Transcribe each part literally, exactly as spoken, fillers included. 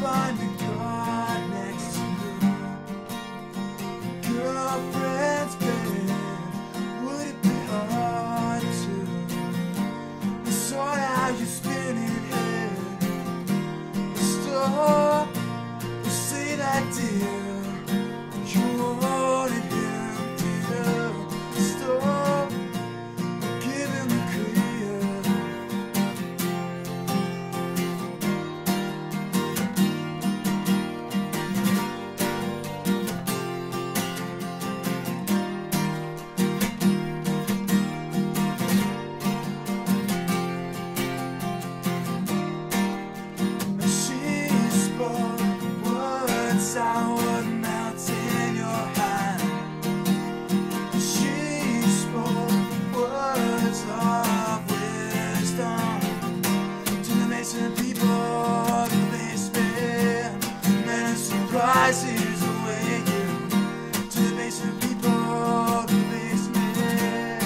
finding God next to you. Girlfriend's bed, would it be hard to? I saw how you spinning head. Stop, say that dear. You wanted him, dear. Stop, give him the clear. She spoke words I would melt in your hand. She spoke words of wisdom to the mason people of the basement. Many surprises await you to the basement people of the basement.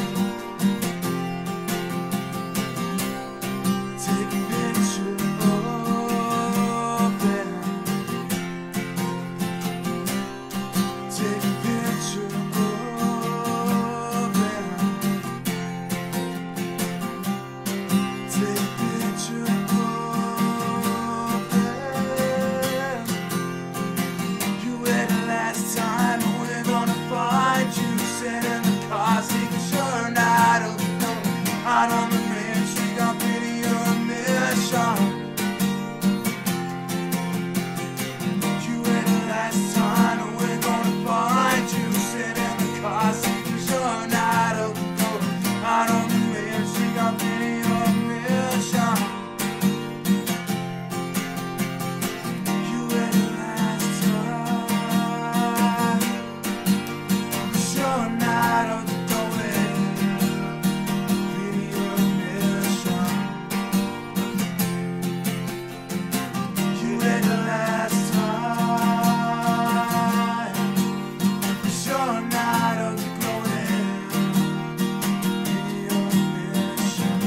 Take a picture of them. Take a picture of them. Take a picture of them. You were the last time, and we're gonna find you. Sit in the car, seek a sure night of no. Out on the main street, got pity or a mission. You were the last time, and we're gonna find you. Sit in the car, seek a sure night of no. Out on the main street, got pity or a mission. You were the last time, sure night of the going. Pity or a mission. You were the last time, sure night of the going. Pity or a mission.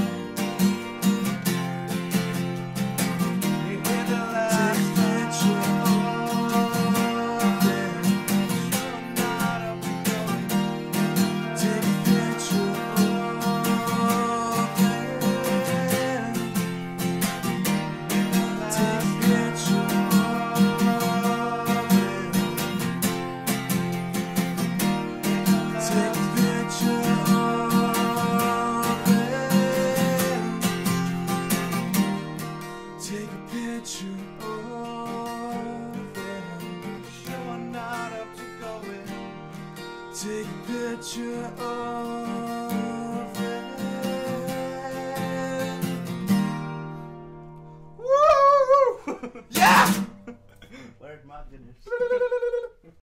You were the last picture of them. Sure night of the going. Take a picture of them. Take a picture of them. Take a picture of them. Take a picture of them. Sure not up to going. Take a picture of them. Woo! Yeah! Where's my goodness?